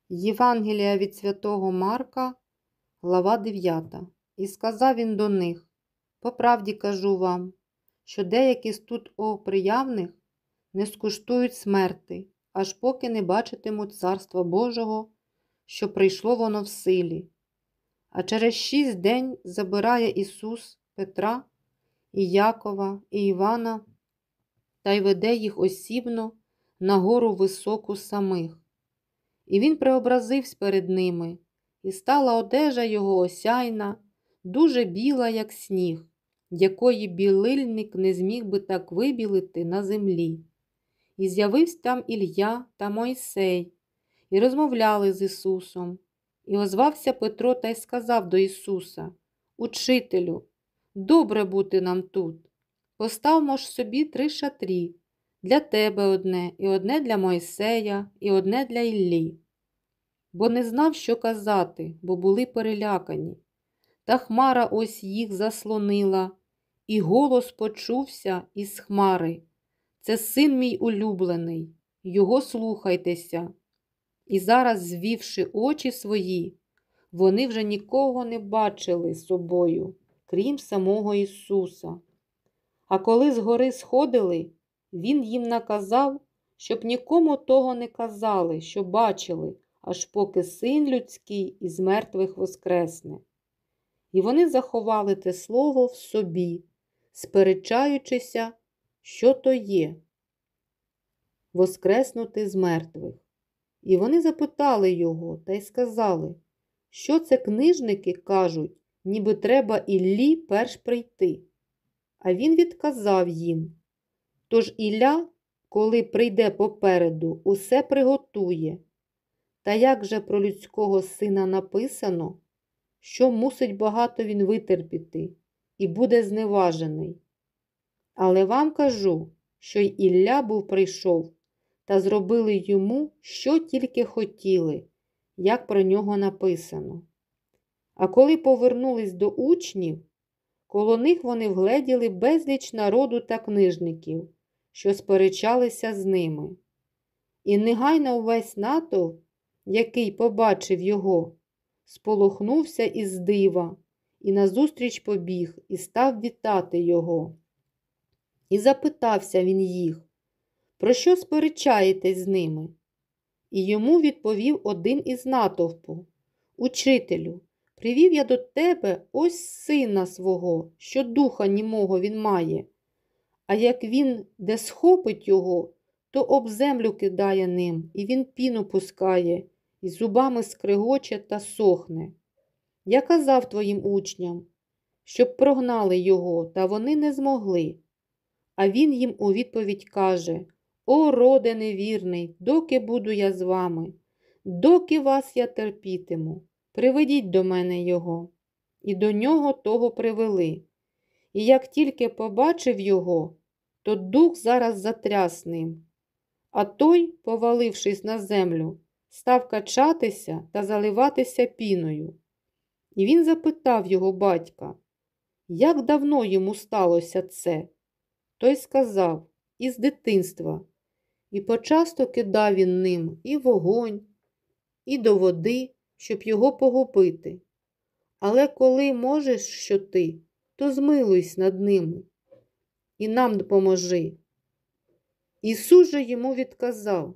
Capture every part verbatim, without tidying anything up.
Євангелія від святого Марка, глава дев'ята. І сказав він до них: по правді кажу вам, що деякі з тут оприявних не скуштують смерти, аж поки не бачитимуть Царства Божого, що прийшло воно в силі. А через шість день забирає Ісус Петра і Якова і Івана та й веде їх осібно на гору високу самих. І він преобразився перед ними, і стала одежа його осяйна, дуже біла, як сніг, якої білильник не зміг би так вибілити на землі. І з'явився там Ілля та Мойсей, і розмовляли з Ісусом. І озвався Петро та й сказав до Ісуса: «Учителю, добре бути нам тут. Поставмо ж собі три шатрі, для тебе одне, і одне для Мойсея, і одне для Іллі». Бо не знав, що казати, бо були перелякані. Та хмара ось їх заслонила, і голос почувся із хмари: «Це син мій улюблений, його слухайтеся». І зараз, звівши очі свої, вони вже нікого не бачили собою, крім самого Ісуса. А коли з гори сходили, Він їм наказав, щоб нікому того не казали, що бачили, аж поки Син людський із мертвих воскресне. І вони заховали те слово в собі, сперечаючися, що то є воскреснути з мертвих. І вони запитали його та й сказали, що це книжники кажуть, ніби треба Іллі перш прийти. А він відказав їм: тож Ілля, коли прийде попереду, усе приготує. Та як же про людського сина написано, що мусить багато він витерпіти і буде зневажений. Але вам кажу, що й Ілля був прийшов, та зробили йому, що тільки хотіли, як про нього написано. А коли повернулись до учнів, коло них вони вгледіли безліч народу та книжників, що сперечалися з ними. І негайно увесь натовп, який побачив його, сполохнувся із дива, і назустріч побіг, і став вітати його. І запитався він їх: про що сперечаєтесь з ними? І йому відповів один із натовпу: «Учителю, привів я до тебе ось сина свого, що духа німого він має. А як він де схопить його, то об землю кидає ним, і він піну пускає, і зубами скригоче та сохне. Я казав твоїм учням, щоб прогнали його, та вони не змогли». А він їм у відповідь каже: «О, роде невірний, доки буду я з вами? Доки вас я терпітиму? Приведіть до мене його». І до нього того привели. І як тільки побачив його, то дух зараз затряс ним. А той, повалившись на землю, став качатися та заливатися піною. І він запитав його батька, як давно йому сталося це? Той сказав: із дитинства. І почасто кидав він ним і вогонь, і до води, щоб його погубити. Але коли можеш що ти, то змилуйся над ними і нам допоможи. Ісус же йому відказав: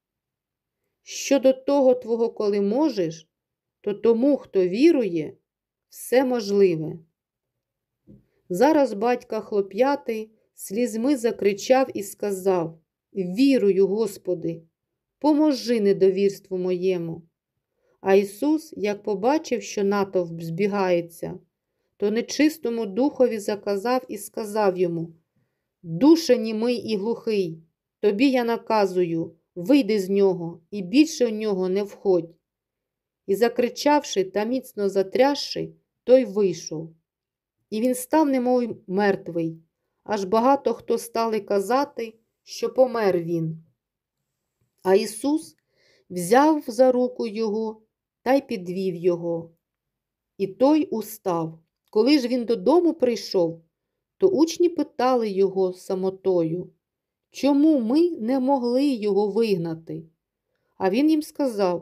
щодо того твого, коли можеш, то тому, хто вірує, все можливе. Зараз батька хлоп'ятий слізьми закричав і сказав: «Вірую, Господи, поможи недовірству моєму». А Ісус, як побачив, що натовп збігається, то нечистому духові заказав і сказав йому: «Душе німий і глухий, тобі я наказую, вийди з нього і більше в нього не входь». І закричавши та міцно затрясши, той вийшов. І він став немов мертвий, аж багато хто стали казати, що помер він. А Ісус взяв за руку його та й підвів його. І той устав. Коли ж він додому прийшов, то учні питали його самотою: чому ми не могли його вигнати? А він їм сказав: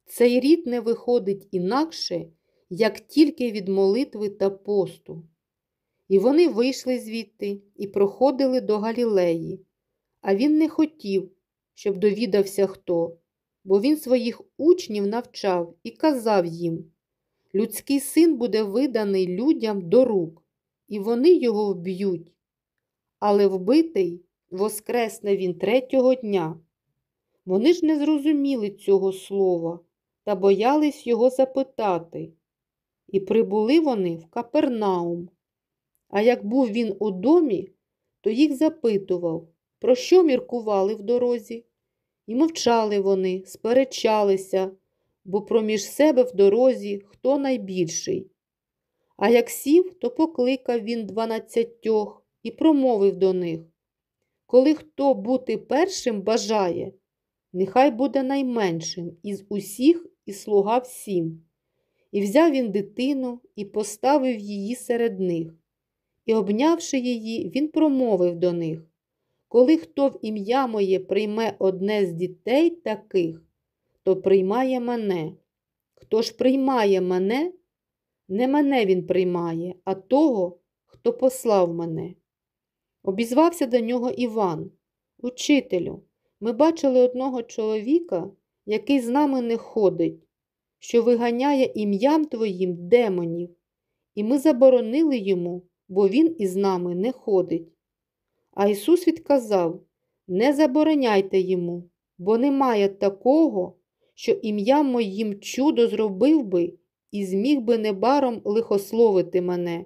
Цей рід не виходить інакше, як тільки від молитви та посту. І вони вийшли звідти і проходили до Галілеї. А він не хотів, щоб довідався хто, бо він своїх учнів навчав і казав їм: людський син буде виданий людям до рук, і вони його вб'ють. Але вбитий воскресне він третього дня. Вони ж не зрозуміли цього слова та боялись його запитати. І прибули вони в Капернаум. А як був він у домі, то їх запитував, про що міркували в дорозі. І мовчали вони, сперечалися, бо проміж себе в дорозі хто найбільший. А як сів, то покликав він дванадцятьох і промовив до них: коли хто бути першим бажає, нехай буде найменшим із усіх і слуга всім. І взяв він дитину і поставив її серед них. І, обнявши її, він промовив до них: коли хто в ім'я моє прийме одне з дітей таких, то приймає мене. Хто ж приймає мене, не мене він приймає, а того, хто послав мене. Обізвався до нього Іван: учителю, ми бачили одного чоловіка, який з нами не ходить, що виганяє ім'ям твоїм демонів, і ми заборонили йому, бо він із нами не ходить. А Ісус відказав: не забороняйте йому, бо немає такого, що ім'ям моїм чудо зробив би і зміг би небаром лихословити мене.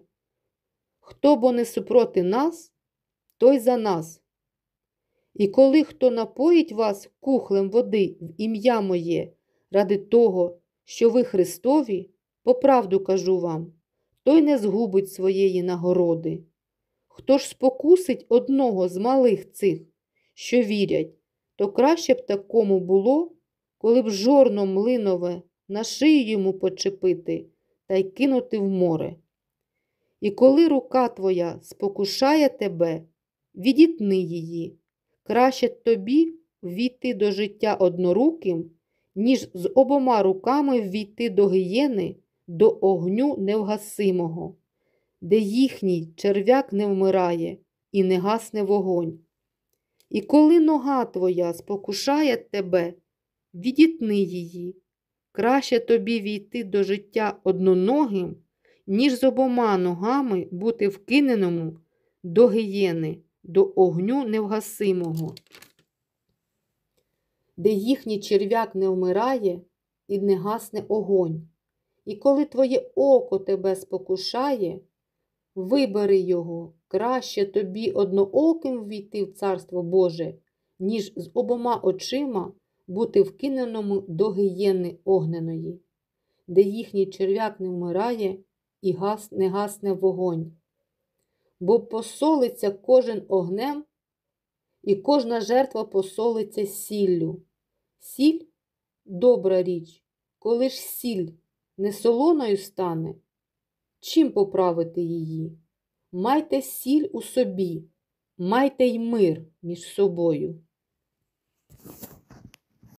Хто бо не супроти нас, той за нас. І коли хто напоїть вас кухлем води в ім'я моє ради того, що ви Христові, по правду кажу вам, той не згубить своєї нагороди. Хто ж спокусить одного з малих цих, що вірять, то краще б такому було, коли б жорно млинове на шию йому почепити та й кинути в море. І коли рука твоя спокушає тебе, відітни її. Краще тобі ввійти до життя одноруким, ніж з обома руками ввійти до гієни, до огню невгасимого, де їхній черв'як не вмирає і не гасне вогонь. І коли нога твоя спокушає тебе, відітни її. Краще тобі війти до життя одноногим, ніж з обома ногами бути вкиненому до гієни, до огню невгасимого, де їхній черв'як не вмирає і не гасне огонь. І коли твоє око тебе спокушає, вибери його. Краще тобі однооким ввійти в Царство Боже, ніж з обома очима бути вкиненому до гієни огненої, де їхній черв'як не вмирає і гас, не гасне вогонь. Бо посолиться кожен огнем, і кожна жертва посолиться сіллю. Сіль – добра річ. Коли ж сіль не солоною стане, чим поправити її? Майте сіль у собі, майте й мир між собою.